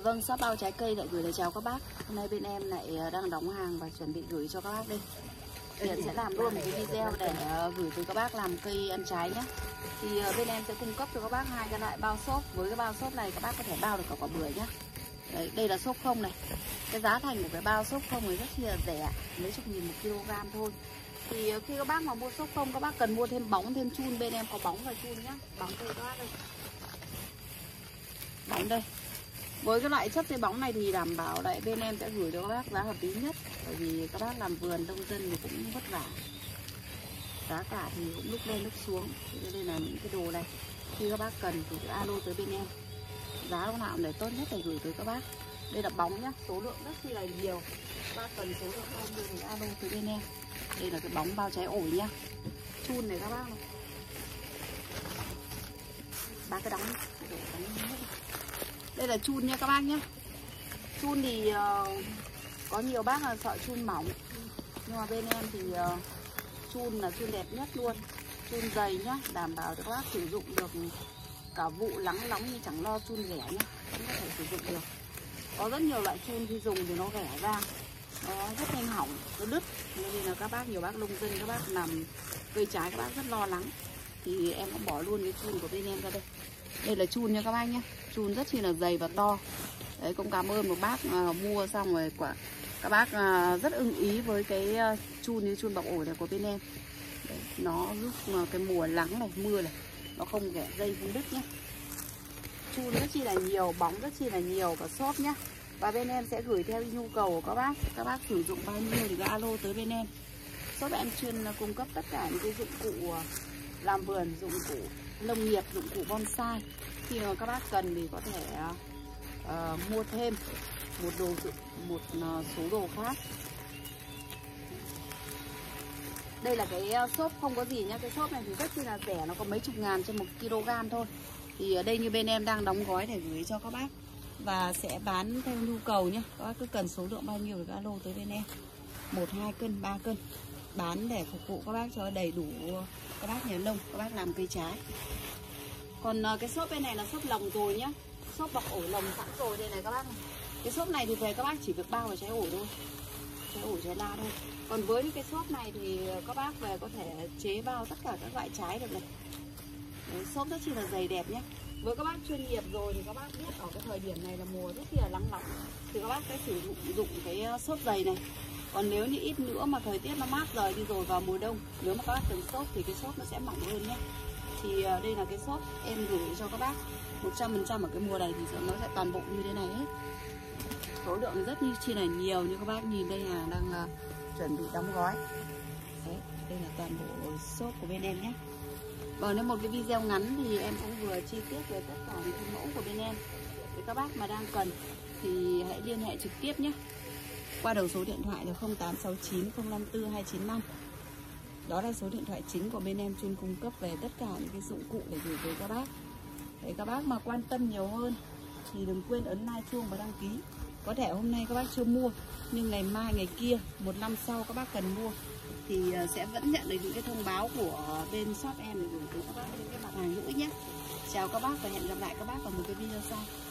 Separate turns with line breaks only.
Vâng, shop bao trái cây lại gửi lời chào các bác. Hôm nay bên em lại đang đóng hàng và chuẩn bị gửi cho các bác đây. Hiện sẽ làm luôn một cái video để gửi tới các bác làm cây ăn trái nhé. Thì bên em sẽ cung cấp cho các bác hai cái loại bao xốp. Với cái bao xốp này các bác có thể bao được cả quả bưởi nhé. Đấy, đây là xốp không này. Cái giá thành của cái bao xốp không này rất là rẻ, mấy chục nghìn 1 kg thôi. Thì khi các bác mà mua xốp không, các bác cần mua thêm bóng, thêm chun. Bên em có bóng và chun nhá. Bóng đây các bác đây. Bóng đây. Với cái loại chất dây bóng này thì đảm bảo lại bên em sẽ gửi cho các bác giá hợp lý nhất. Bởi vì các bác làm vườn nông dân thì cũng vất vả, giá cả thì cũng lúc lên lúc xuống. Cho nên là những cái đồ này khi các bác cần thì cứ alo tới bên em, giá lúc nào để tốt nhất để gửi tới các bác. Đây là bóng nhá, số lượng rất là nhiều. Các bác cần số lượng bao nhiêu thì alo tới bên em. Đây là cái bóng bao trái ổi nhá. Chun này các bác này. Ba cái đóng. Đây là chun nha các bác nhé. Chun thì có nhiều bác là sợ chun mỏng, nhưng mà bên em thì chun là chun đẹp nhất luôn. Chun dày nhá, đảm bảo cho các bác sử dụng được cả vụ nắng nóng như chẳng lo chun rẻ nhá, cũng có thể sử dụng được. Có rất nhiều loại chun khi dùng thì nó rẻ ra, nó rất nhanh hỏng, nó đứt. Nên là các bác, nhiều bác nông dân, các bác làm cây trái các bác rất lo lắng. Thì em cũng bỏ luôn cái chun của bên em ra đây. Đây là chun nha các bác nhé. Chun rất là dày và to. Đấy, cũng cảm ơn một bác mua xong rồi các bác rất ưng ý với cái chun như chun bọc ổi này của bên em. Đấy, nó giúp cái mùa nắng này, mưa này, nó không ghẻ dây, không đứt nhé. Chun rất chi là nhiều, bóng rất chi là nhiều và xốp nhá. Và bên em sẽ gửi theo nhu cầu của các bác. Các bác sử dụng bao nhiêu thì cứ alo tới bên em. Shop em chuyên cung cấp tất cả những cái dụng cụ làm vườn, dụng cụ nông nghiệp, dụng cụ bonsai. Khi mà các bác cần thì có thể mua thêm một số đồ khác. Đây là cái xốp không có gì nhá. Cái xốp này thì rất là rẻ, nó có mấy chục ngàn trên 1 kg thôi. Thì ở đây như bên em đang đóng gói để gửi cho các bác và sẽ bán theo nhu cầu nhé. Các bác cứ cần số lượng bao nhiêu thì alo tới bên em. 1, 2 cân, 3 cân. Bán để phục vụ các bác cho đầy đủ các bác nhà nông, các bác làm cây trái. Còn cái xốp bên này là xốp lồng rồi nhá. Xốp bọc ổi lồng sẵn rồi đây này các bác này. Cái xốp này thì về các bác chỉ việc bao vào trái ổi thôi, trái ổi, trái la thôi. Còn với những cái xốp này thì các bác về có thể chế bao tất cả các loại trái được này. Đấy, xốp rất chi là dày đẹp nhé. Với các bác chuyên nghiệp rồi thì các bác biết ở cái thời điểm này là mùa rất là nắng nóng thì các bác sẽ sử dụng cái xốp dày này. Còn nếu như ít nữa mà thời tiết nó mát rời đi rồi vào mùa đông, nếu mà các bác cần xốp thì cái xốp nó sẽ mỏng hơn nhé. Thì đây là cái xốp em gửi cho các bác 100% ở cái mùa này thì nó sẽ toàn bộ như thế này hết. Số lượng rất như chi là nhiều, như các bác nhìn đây, hàng đang chuẩn bị đóng gói. Đấy, đây là toàn bộ xốp của bên em nhé. Và nếu một cái video ngắn thì em cũng vừa chi tiết về tất cả những cái mẫu của bên em. Nếu các bác mà đang cần thì hãy liên hệ trực tiếp nhé. Qua đầu số điện thoại là 0869 054 295. Đó là số điện thoại chính của bên em chuyên cung cấp về tất cả những cái dụng cụ để gửi tới các bác. Để các bác mà quan tâm nhiều hơn thì đừng quên ấn like, chuông và đăng ký. Có thể hôm nay các bác chưa mua, nhưng ngày mai, ngày kia, 1 năm sau các bác cần mua thì sẽ vẫn nhận được những cái thông báo của bên shop em để gửi tới các bác những cái mặt hàng hữu ích nhé. Chào các bác và hẹn gặp lại các bác ở một cái video sau.